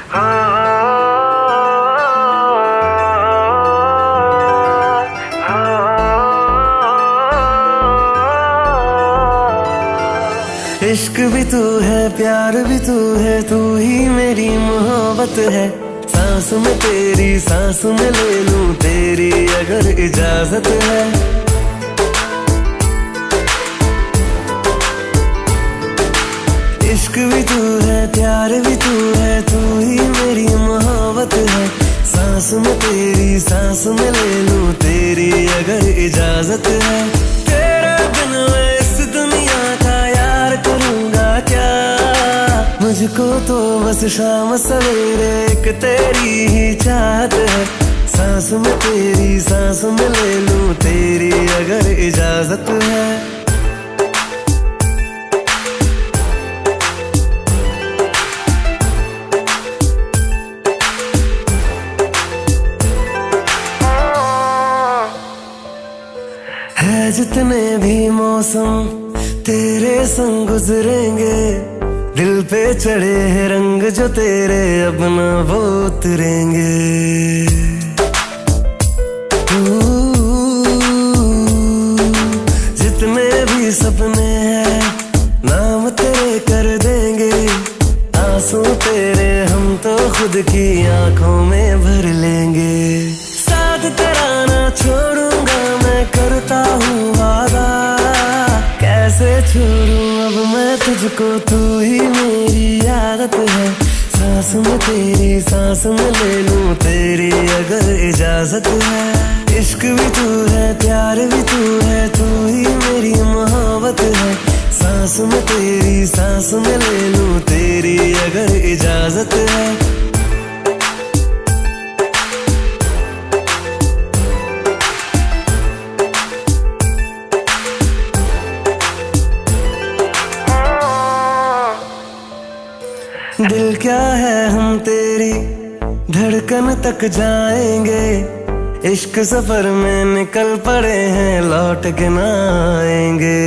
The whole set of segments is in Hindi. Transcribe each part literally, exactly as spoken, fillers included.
इश्क भी तू है, प्यार भी तू है, तू ही मेरी मोहब्बत है। सांस में तेरी सांस में ले लूं तेरी अगर इजाजत है। इश्क भी तू है, प्यार भी तू है, तू ही मेरी मोहब्बत है। सांस में तेरी सांस में ले लूं तेरी अगर इजाजत है। तेरे बिन मैं इस दुनिया का यार करूंगा क्या? मुझको तो बस शाम सवेरे एक तेरी ही चाहत है। सांस में तेरी सांस में ले लूं तेरी अगर इजाजत है। है जितने भी मौसम तेरे संग गुजरेंगे, दिल पे चढ़े हैं रंग जो तेरे अब ना वो उतरेंगे। जितने भी सपने हैं नाम तेरे कर देंगे। आंसू तेरे हम तो खुद की आंखों में भर लेंगे। साथ तेरा ना छोड़ूंगा मैं करता हूँ वादा। कैसे छोड़ूं अब मैं तुझको, तू ही मेरी आदत है। सांस में तेरी सांस में ले लूं तेरी अगर इजाजत है। इश्क भी तू है, प्यार भी तू है, तू ही मेरी मोहब्बत है। सांस में तेरी सांस में ले लूं तेरी अगर इजाजत है। दिल क्या है हम तेरी धड़कन तक जाएंगे। इश्क सफर में निकल पड़े हैं लौट के ना आएंगे।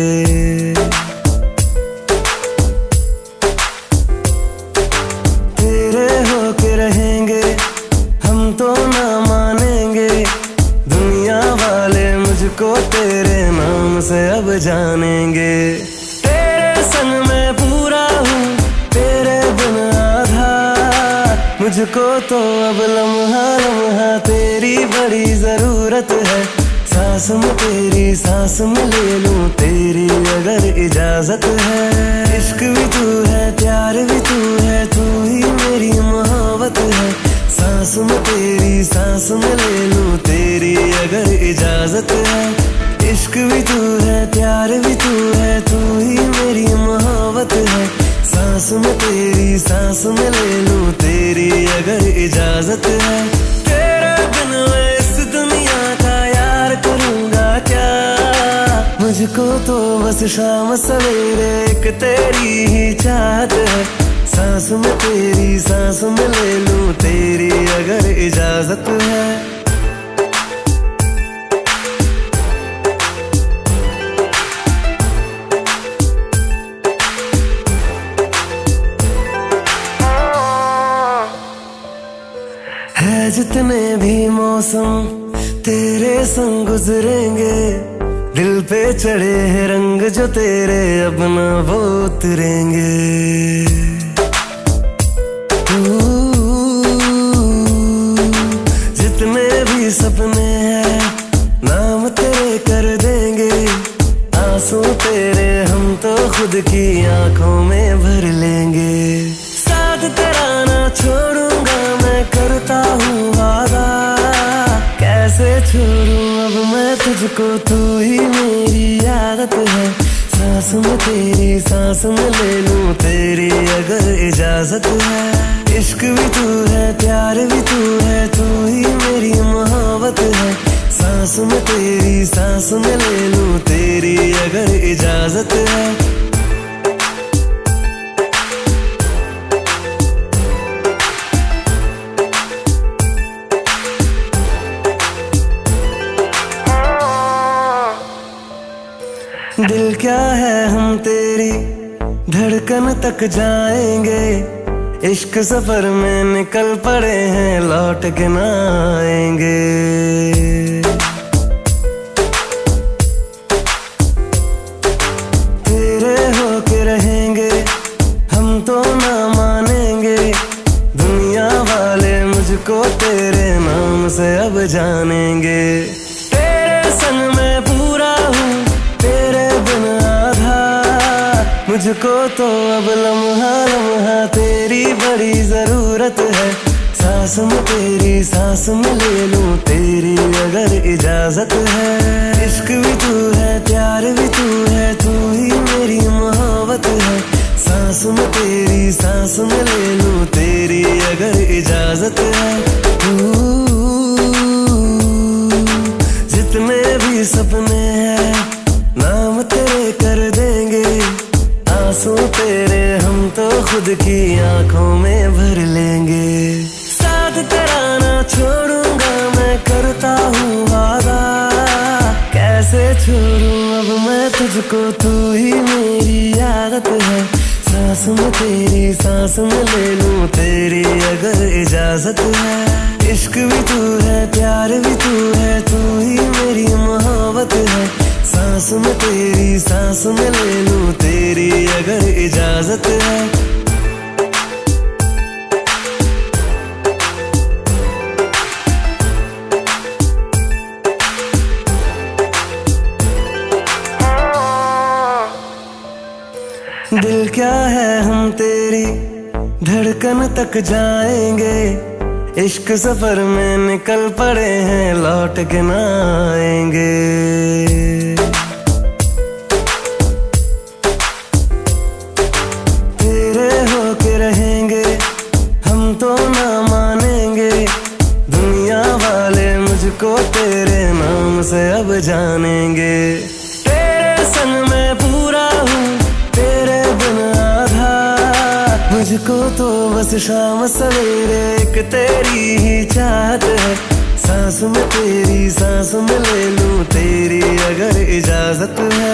तेरे होके रहेंगे हम तो ना मानेंगे। दुनिया वाले मुझको तेरे नाम से अब जानेंगे। तेरे संग मैं पूरा हूँ तेरे बिन आधा। मुझको तो अब लम्हा लम्हा तेरी बड़ी जरूरत है। सांस में तेरी सांस में ले लूं तेरी अगर इजाजत है। इश्क भी तू है, प्यार भी तू है, तू ही मेरी मोहब्बत है। सांस में तेरी सांस में ले लूं तेरी अगर इजाजत है। इश्क भी तू है, प्यार भी तू है, तू ही मेरी मोहब्बत है। सांस में तेरी सांस में ले लूं तेरी अगर इजाजत है। तेरे बिन मैं इस दुनिया का यार करूंगा क्या? मुझको तो बस शाम सवेरे एक तेरी ही चाहत है। सांस में तेरी सांस में ले लूं तेरी अगर इजाजत है। है जितने भी मौसम तेरे संग गुजरेंगे। दिल पे चढ़े हैं रंग जो तेरे अब ना वो उतरेंगे। जितने भी सपने हैं नाम तेरे कर देंगे। आंसू तेरे हम तो खुद की आंखों में भर लेंगे। साथ तेरा ना छोड़ूंगा मैं करता हूँ वादा। कैसे छोड़ूं अब मैं तुझको, तू ही मेरी आदत है। सांस में तेरी सांस में ले लूं तेरी अगर इजाजत है। इश्क भी तू है, प्यार भी तू है, तू ही मेरी मोहब्बत है। सांस में तेरी सांस में ले लूं तेरी अगर इजाजत है। दिल क्या है हम तेरी धड़कन तक जाएंगे। इश्क सफर में निकल पड़े हैं, लौट के ना आएंगे। तेरे होके रहेंगे हम तो ना मानेंगे, दुनिया वाले मुझको तेरे नाम से अब जानेंगे। तेरे संग मैं पूरा हूँ, तेरे बिन आधा, मुझको तो अब लम्हा लम्हा तेरी बड़ी जरूरत है। सांस में तेरी सांस में ले लूं तेरी अगर इजाजत है। इश्क भी तू है, प्यार भी तू है, तू ही मेरी मोहब्बत है। सांस में तेरी सांस में ले लूं तेरी अगर इजाजत है। तू जितने भी सपने हैं नाम तेरे कर देंगे, आंसू तेरे हम तो खुद की आंखों में भर लेंगे। साथ तेरा ना छोड़ूंगा मैं, करता हूँ वादा, कैसे छोड़ूं अब मैं तुझको, तू ही मेरी आदत है। सांस में तेरी सांस में ले लूं तेरी अगर इजाजत है। इश्क भी तू है, प्यार भी तू है, तू ही मेरी मोहब्बत है। सांस में तेरी सांस में ले लूं तेरी अगर इजाजत है। दिल क्या है हम तेरी धड़कन तक जाएंगे, इश्क सफर में निकल पड़े हैं, लौट के ना आएंगे। तेरे होके रहेंगे हम तो ना मानेंगे, दुनिया वाले मुझको तेरे नाम से अब जानेंगे। तेरे संग मैं पूरा हूँ, तेरे बिन आधा, मुझको तो बस शाम सवेरे एक तेरी ही चाहत है। सांस में तेरी सांस में ले लूं तेरी अगर इजाजत है।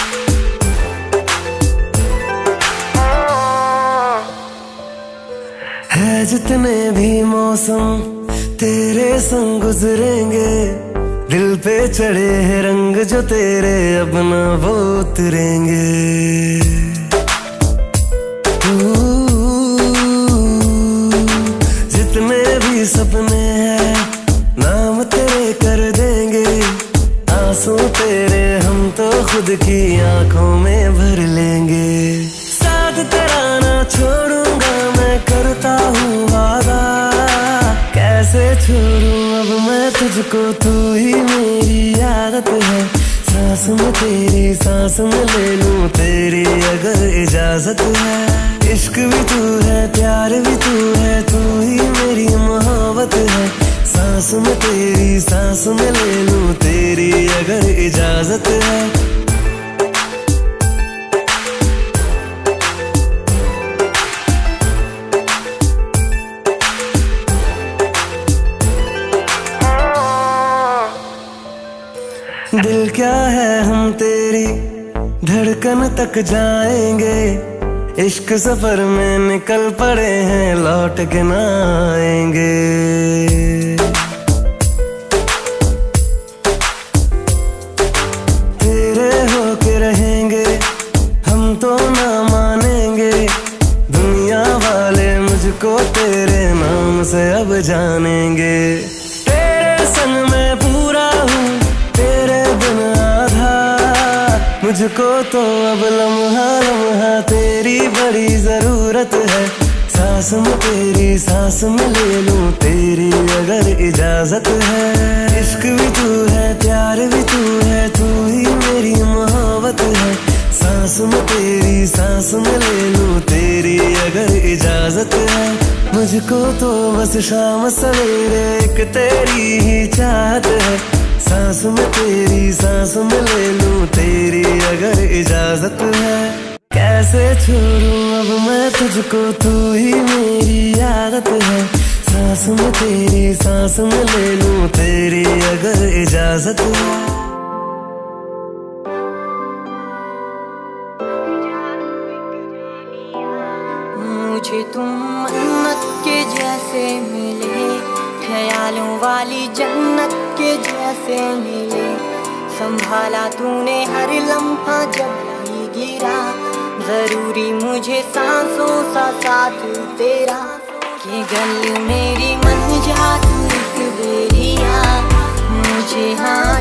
है जितने भी मौसम तेरे संग गुजरेंगे, दिल पे चढ़े हैं रंग जो तेरे अब ना वो उतरेंगे। जितने भी सपने हैं नाम तेरे कर देंगे, आंसू तेरे हम तो खुद की आंखों में भर लेंगे। साथ तेरा ना छोड़ूंगा मैं, करता हूँ वादा, कैसे छोड़ूं अब मैं तुझको, तू ही मेरी आदत है। सांस में तेरी सांस में ले लूं तेरी अगर इजाजत है। इश्क भी तू है, प्यार भी तू है, तू ही मेरी मोहब्बत है। सांस में तेरी सांस में ले लूं तेरी अगर इजाजत है। दिल क्या है हम तेरी धड़कन तक जाएंगे, इश्क सफर में निकल पड़े हैं, लौट के ना आएंगे। तेरे होके रहेंगे हम तो ना मानेंगे, दुनिया वाले मुझको तेरे नाम से अब जानेंगे। तेरे संग मैं पूरा हूँ, तेरे बिन आधा, मुझको तो अब लम्हा लम्हा तेरी बड़ी जरूरत है। सांस में तेरी सांस में ले लूं तेरी अगर इजाजत है। इश्क भी तू है, प्यार भी तू है, तू ही मेरी मोहब्बत है। सांस में तेरी सांस में ले लूं तेरी अगर इजाजत है। मुझको तो बस शाम सवेरे एक तेरी ही चाहत है। सांस में तेरी सांस में ले लूं तेरी अगर इजाजत है। कैसे छोड़ूं अब मैं तुझको, तू ही मेरी आदत है। सांस में तेरी सांस में ले लूं तेरी अगर इजाजत है। मुझे तुम जैसे मिले, ख्यालों वाली जन्नत के जैसे मिले। संभाला तूने हर लम्हा जब भी गिरा, जरूरी मुझे सांसों सा साथ तेरा। कि गली मेरी मन जा तू एक बेरिया, मुझे हाँ